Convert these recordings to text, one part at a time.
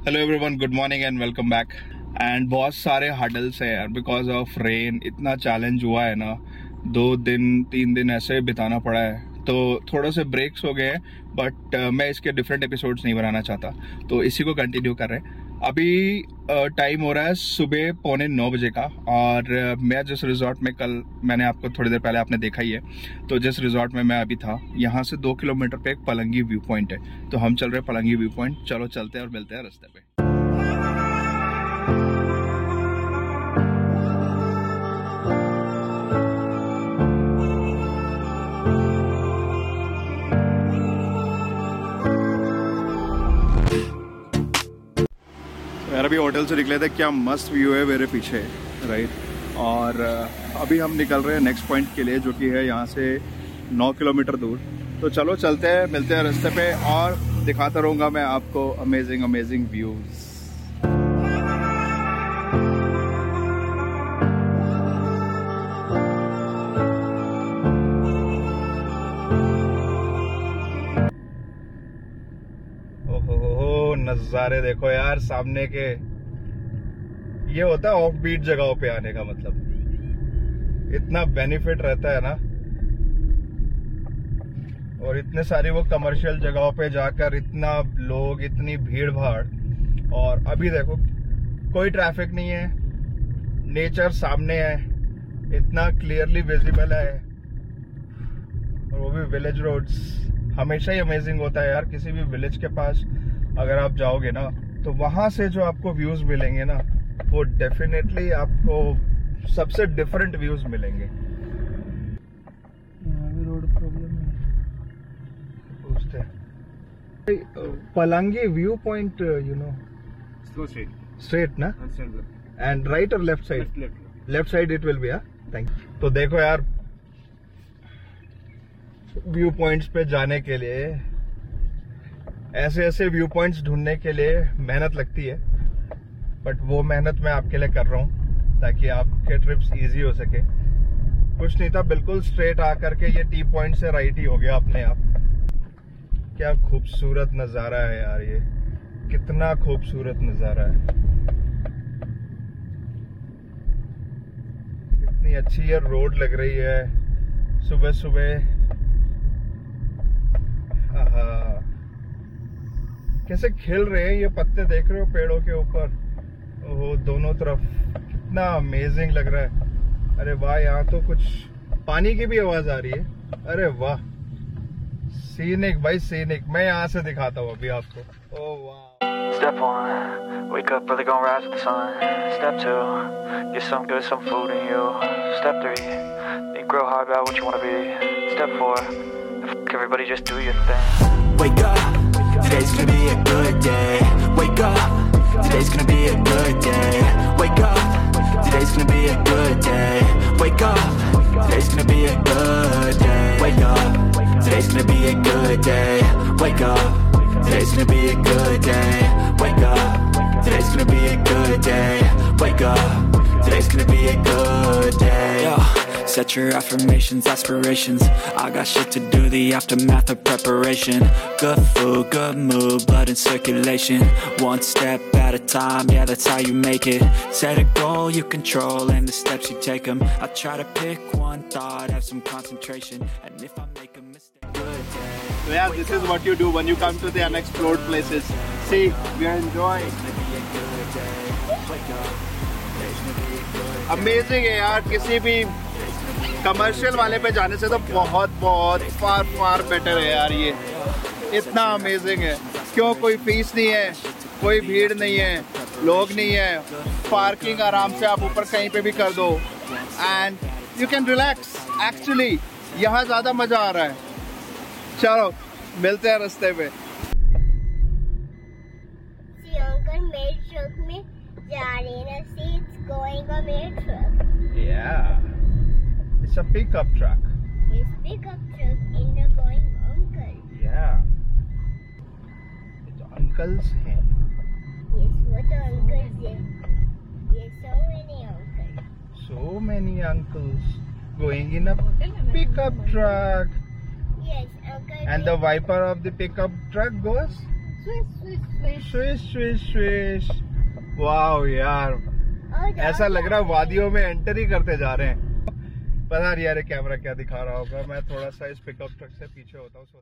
Hello everyone, good morning and welcome back. And बहुत सारे hurdles है यार, बिकॉज ऑफ रेन इतना चैलेंज हुआ है ना, 2-3 दिन ऐसे बिताना पड़ा है, तो थोड़ा से ब्रेक्स हो गए हैं। बट मैं इसके डिफरेंट एपिसोड्स नहीं बनाना चाहता, तो इसी को कंटिन्यू कर रहे हैं। अभी टाइम हो रहा है सुबह 8:45 बजे का, और मैं जिस रिजॉर्ट में कल मैंने आपको थोड़ी देर पहले आपने देखा ही है, तो जिस रिजॉर्ट में मैं अभी था, यहाँ से 2 किलोमीटर पे एक पलंगी व्यू पॉइंट है। तो हम चल रहे हैं पलंगी व्यू पॉइंट। चलो चलते हैं और मिलते हैं रास्ते पे। यार अभी होटल से निकले थे, क्या मस्त व्यू है मेरे पीछे, राइट। और अभी हम निकल रहे हैं नेक्स्ट पॉइंट के लिए, जो कि है यहाँ से 9 किलोमीटर दूर। तो चलो चलते हैं, मिलते हैं रास्ते पे, और दिखाता रहूँगा मैं आपको अमेजिंग व्यूज़। नज़ारे देखो यार सामने के। ये होता है ऑफ बीट जगहों पे आने का मतलब, इतना बेनिफिट रहता है ना। और इतने सारी वो कमर्शियल जगहों पे जाकर इतना लोग, इतनी भीड़ भाड़, और अभी देखो कोई ट्रैफिक नहीं है, नेचर सामने है, इतना क्लियरली विजिबल है, और वो भी विलेज रोड्स। हमेशा ही अमेजिंग होता है यार, किसी भी विलेज के पास अगर आप जाओगे ना, तो वहां से जो आपको व्यूज मिलेंगे ना, वो डेफिनेटली आपको सबसे डिफरेंट व्यूज मिलेंगे। यहाँ भी रोड प्रॉब्लम है, पूछते हैं। Palangi view point, you know, straight ना, एंड राइट और left side? Left side it will be. Thank you. तो देखो यार, व्यू पॉइंट्स पे जाने के लिए, ऐसे व्यू पॉइंट्स ढूंढने के लिए मेहनत लगती है, बट वो मेहनत मैं आपके लिए कर रहा हूँ ताकि आपके ट्रिप्स इजी हो सके। कुछ नहीं था, बिल्कुल स्ट्रेट आकर के ये टी पॉइंट से राइट ही हो गया अपने आप। क्या खूबसूरत नजारा है यार, ये कितना खूबसूरत नजारा है, कितनी अच्छी ये रोड लग रही है सुबह सुबह। कैसे खिल रहे हैं ये पत्ते, देख रहे हो पेड़ों के ऊपर, वो दोनों तरफ, कितना अमेजिंग लग रहा है। अरे वाह, यहाँ तो कुछ पानी की भी आवाज आ रही है। अरे वाह, सीनिक भाई सीनिक। मैं यहाँ से दिखाता हूँ अभी आपको। ओह वाह। Step 1, wake up early, gonna rise with the sun. Step 2, get some good, some food in you. Step 3, think real hard about what you wanna be. Step 4, everybody just do your thing. Wake up, today's gonna be a good day. Wake up, today's gonna be a good day. Wake up, today's gonna be a good day. Wake up, today's gonna be a good day. Wake up, today's gonna be a good day. Wake up, today's gonna be a good day. Wake up, today's gonna be a good day. Wake up, today's gonna be a good day. Yo, set your affirmations, aspirations. I got shit to do, the aftermath of preparation. Good food, good mood, blood in circulation. One step at a time, yeah, that's how you make it. Set a goal you control and the steps you take them. I try to pick one thought, have some concentration. And if I make a mistake, good day. So yeah, this is what you do when you come to the unexplored places. See, we are enjoying. Amazing है यार, किसी भी commercial वाले पे जाने से तो बहुत फार बेटर है यार। ये इतना अमेजिंग है, क्यों? कोई फीस नहीं है, कोई भीड़ नहीं है, लोग नहीं है, पार्किंग आराम से आप ऊपर कहीं पे भी कर दो, and you can relax. Actually यहाँ ज़्यादा मज़ा आ रहा है। चलो मिलते हैं रास्ते पे। मेरे ट्रक में जा रही है ना, सी इट्स गोइंग ऑन मेरे truck. Yeah, it's a pickup truck. It's pickup truck in the going uncle. Yeah, it's uncles हैं। Yes, what the uncles है? Yes, so many uncles. So many uncles going in a pickup truck. Yes, uncle. And the wiper of the pickup truck goes swish swish swish. वाह यार, ऐसा लग रहा है वादियों में एंटर ही करते जा रहे हैं। पता नहीं यार कैमरा क्या दिखा रहा होगा। मैं थोड़ा सा इस पिकअप ट्रक से पीछे होता हूँ।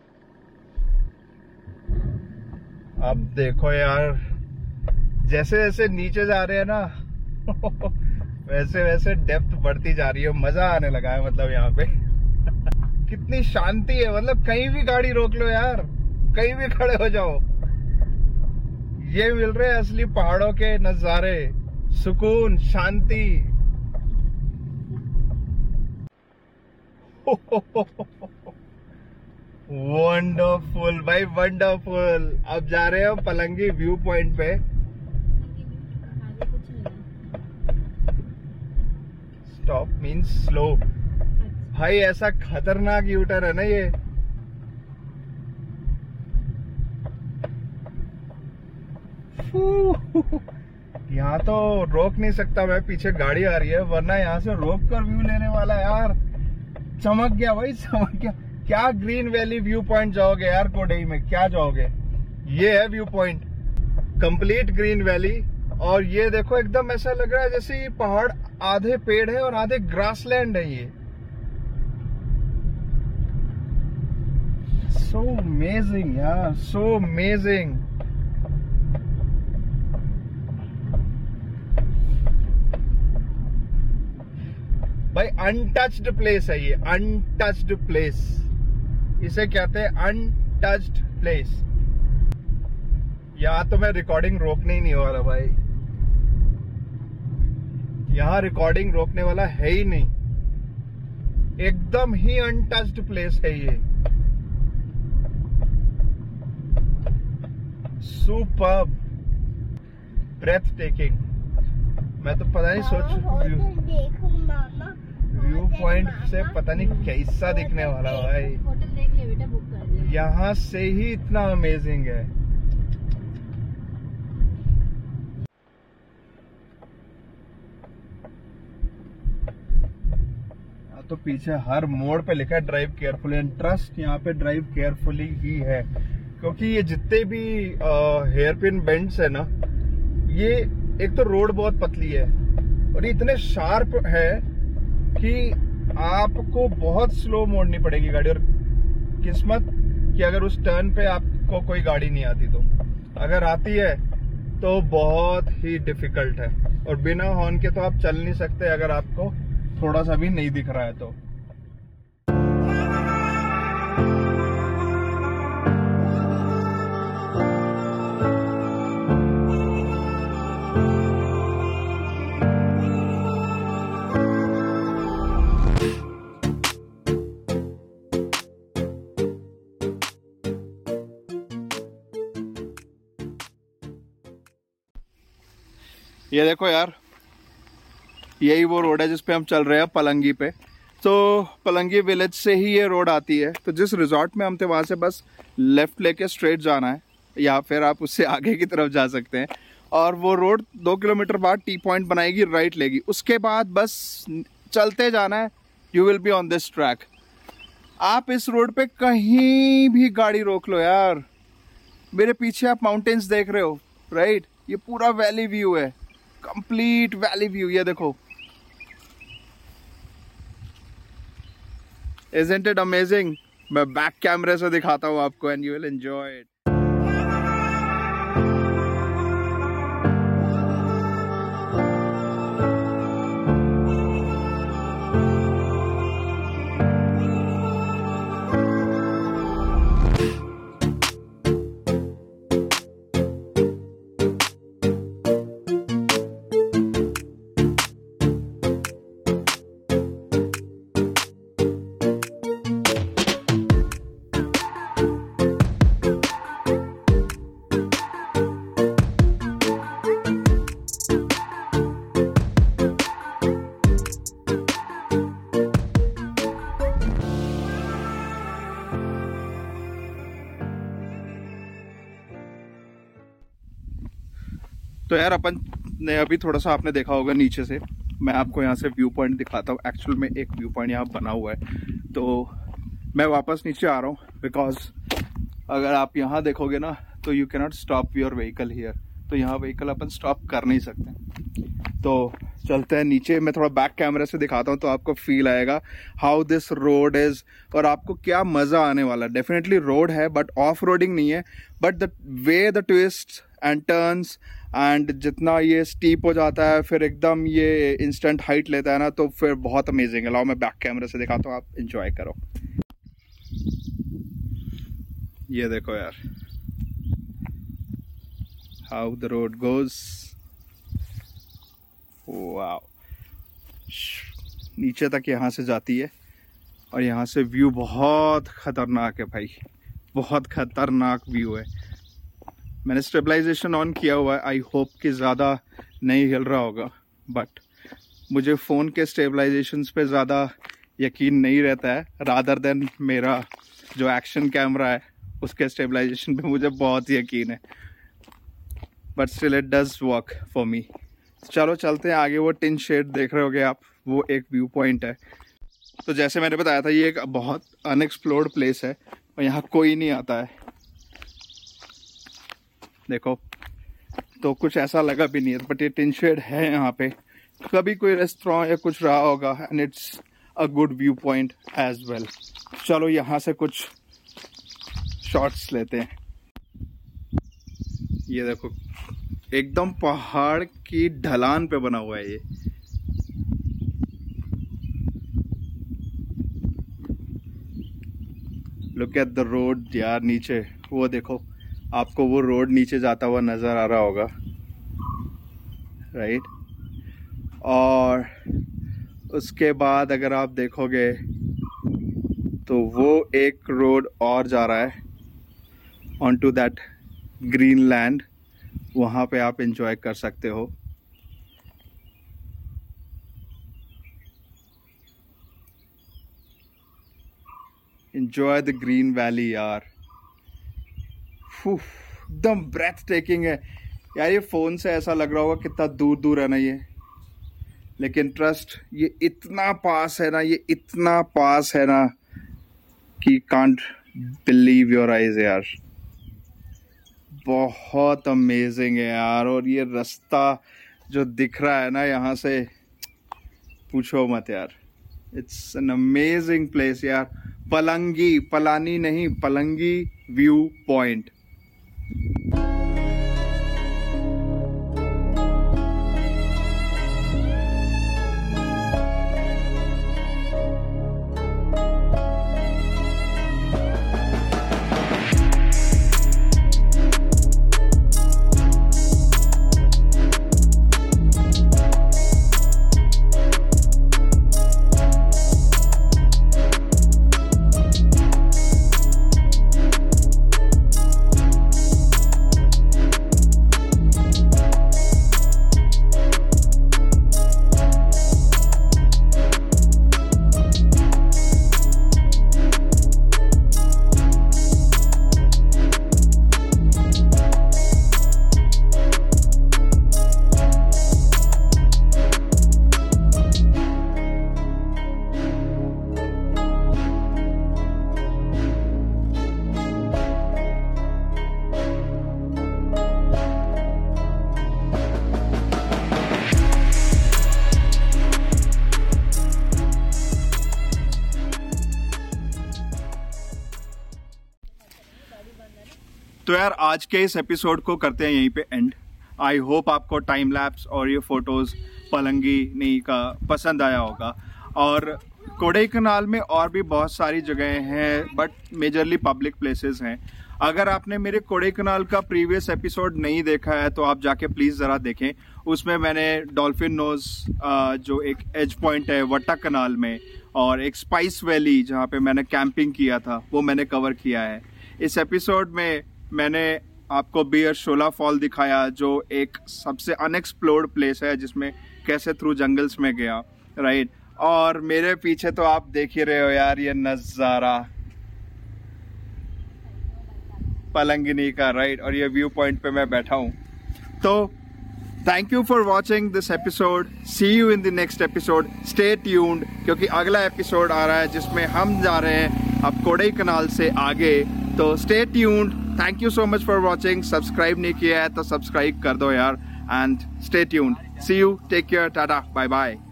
अब देखो यार, जैसे जैसे नीचे जा रहे हैं ना वैसे वैसे डेप्थ बढ़ती जा रही है। मजा आने लगा है मतलब यहाँ पे कितनी शांति है। मतलब कहीं भी गाड़ी रोक लो यार, कहीं भी खड़े हो जाओ, ये मिल रहे हैं असली पहाड़ों के नजारे, सुकून, शांति। वंडरफुल भाई, वंडरफुल। अब जा रहे हो पलंगी व्यू पॉइंट पे। Stop means slow. भाई ऐसा खतरनाक यूटर्न है ना ये। यहाँ तो रोक नहीं सकता मैं, पीछे गाड़ी आ रही है, वरना यहाँ से रोक कर व्यू लेने वाला यार। चमक गया भाई, चमक गया। क्या ग्रीन वैली व्यू पॉइंट जाओगे यार कोडई में, क्या जाओगे। ये है view point, complete green valley. और ये देखो एकदम ऐसा लग रहा है जैसे ये पहाड़ आधे पेड़ है और आधे ग्रासलैंड है। ये सो अमेजिंग यार, सो अमेजिंग। भाई अनटच्ड प्लेस है ये, अनटच्ड प्लेस। इसे कहते हैं अनटच्ड प्लेस। यहाँ तो मैं रिकॉर्डिंग रोकने ही नहीं वाला भाई, यहाँ रिकॉर्डिंग रोकने वाला है ही नहीं। एकदम ही अनटच्ड प्लेस है ये। Superb, breath taking. मैं तो पता नहीं देखो मामा, व्यू पॉइंट से पता नहीं कैसा दिखने वाला भाई। होटल देख ले बेटा, बुक कर दिया। यहाँ से ही इतना अमेजिंग है। तो पीछे हर मोड़ पे लिखा है ड्राइव केयरफुली एंड ट्रस्ट। यहाँ पे ड्राइव केयरफुली ही है, क्योंकि ये जितने भी हेयर पिन बेंड्स है ना, ये एक तो रोड बहुत पतली है और ये इतने शार्प है कि आपको बहुत स्लो मोड़नी पड़ेगी गाड़ी। और किस्मत कि अगर उस टर्न पे आपको कोई गाड़ी नहीं आती, तो अगर आती है तो बहुत ही डिफिकल्ट है। और बिना हॉर्न के तो आप चल नहीं सकते अगर आपको थोड़ा सा भी नहीं दिख रहा है तो। ये देखो यार, यही वो रोड है जिस पे हम चल रहे हैं, पलंगी पे। तो पलंगी विलेज से ही ये रोड आती है। तो जिस रिजॉर्ट में हम थे वहां से बस लेफ्ट लेके स्ट्रेट जाना है, या फिर आप उससे आगे की तरफ जा सकते हैं। और वो रोड 2 किलोमीटर बाद टी पॉइंट बनाएगी, राइट लेगी। उसके बाद बस चलते जाना है, you will be on this track. आप इस रोड पे कहीं भी गाड़ी रोक लो यार। मेरे पीछे आप माउंटेन्स देख रहे हो, राइट? ये पूरा वैली व्यू है, कंप्लीट वैली व्यू। ये देखो, Isn't it amazing? मैं बैक कैमरे से दिखाता हूँ आपको and you will enjoy it. तो यार अपन ने अभी थोड़ा सा आपने देखा होगा नीचे से, मैं आपको यहाँ से व्यू पॉइंट दिखाता हूँ। एक्चुअल में एक व्यू पॉइंट यहाँ बना हुआ है, तो मैं वापस नीचे आ रहा हूँ बिकॉज अगर आप यहाँ देखोगे ना तो you cannot stop your vehicle here, तो यहाँ व्हीकल अपन स्टॉप कर नहीं सकते। तो चलते हैं नीचे, मैं थोड़ा बैक कैमरा से दिखाता हूँ तो आपको फील आएगा हाउ दिस रोड इज, और आपको क्या मजा आने वाला है। डेफिनेटली रोड है बट ऑफ रोडिंग नहीं है, but the way the twist and turns and जितना ये स्टीप हो जाता है फिर एकदम ये इंस्टेंट हाइट लेता है ना, तो फिर बहुत अमेजिंग है। लाओ मैं बैक कैमरा से दिखाता हूँ, आप इंजॉय करो। ये देखो यार how the road goes, wow, नीचे तक यहाँ से जाती है और यहाँ से व्यू बहुत खतरनाक है भाई, बहुत खतरनाक व्यू है। मैंने स्टेबलाइजेशन ऑन किया हुआ है, आई होप कि ज़्यादा नहीं हिल रहा होगा, बट मुझे फ़ोन के स्टेबलाइजेशंस पे ज़्यादा यकीन नहीं रहता है रादर देन मेरा जो एक्शन कैमरा है उसके स्टेबलाइजेशन पे मुझे बहुत यकीन है, but still it does work for me. चलो चलते हैं आगे। वो टिन शेड देख रहे होगे आप, वो एक व्यू पॉइंट है। तो जैसे मैंने बताया था ये एक बहुत अनएक्सप्लोर्ड प्लेस है और यहाँ कोई नहीं आता है, देखो, तो कुछ ऐसा लगा भी नहीं है, बट ये टिन शेड है यहाँ पे, कभी कोई रेस्टोरेंट या कुछ रहा होगा and it's a good view point as well. चलो यहाँ से कुछ शॉट्स लेते हैं। ये देखो एकदम पहाड़ की ढलान पे बना हुआ है ये, लुक एट द रोड यार। नीचे वो देखो, आपको वो रोड नीचे जाता हुआ नजर आ रहा होगा, राइट। और उसके बाद अगर आप देखोगे तो वो एक रोड और जा रहा है on to that green land, वहाँ पे आप एंजॉय कर सकते हो। एंजॉय द ग्रीन वैली यार, एकदम ब्रेथ टेकिंग है यार। ये फोन से ऐसा लग रहा होगा कितना दूर दूर है ना ये, लेकिन ट्रस्ट ये इतना पास है ना, ये इतना पास है ना कि कांट बिलीव योर आइज यार। बहुत अमेजिंग है यार। और ये रास्ता जो दिख रहा है ना यहाँ से, पूछो मत यार, इट्स एन अमेजिंग प्लेस यार। पलंगी, पलानी नहीं, पलंगी व्यू पॉइंट। तो यार आज के इस एपिसोड को करते हैं यहीं पे एंड। आई होप आपको टाइम लैप्स और ये फोटोज पलंगी नहीं का पसंद आया होगा। और कोडाईकनाल में और भी बहुत सारी जगहें हैं बट मेजरली पब्लिक प्लेसेस हैं। अगर आपने मेरे कोडाईकनाल का प्रीवियस एपिसोड नहीं देखा है तो आप जाके प्लीज़ ज़रा देखें। उसमें मैंने डॉल्फिन नोज जो एक एज पॉइंट है वट्टा कनाल में, और एक स्पाइस वैली जहाँ पे मैंने कैंपिंग किया था, वो मैंने कवर किया है। इस एपिसोड में मैंने आपको बियर शोला फॉल दिखाया जो एक सबसे अनएक्सप्लोर्ड प्लेस है, जिसमें कैसे थ्रू जंगल्स में गया, राइट। और मेरे पीछे तो आप देख ही रहे हो यार ये नज़ारा पलंगिनी का, राइट। और ये व्यू पॉइंट पे मैं बैठा हूँ। तो thank you for watching this episode. See you in the next episode. Stay tuned, क्योंकि अगला एपिसोड आ रहा है जिसमें हम जा रहे हैं अब कोडाईकनाल से आगे। तो stay tuned. Thank you so much for watching. Subscribe नहीं किया है तो सब्सक्राइब कर दो यार, and stay tuned. See you, take care, tata, bye bye.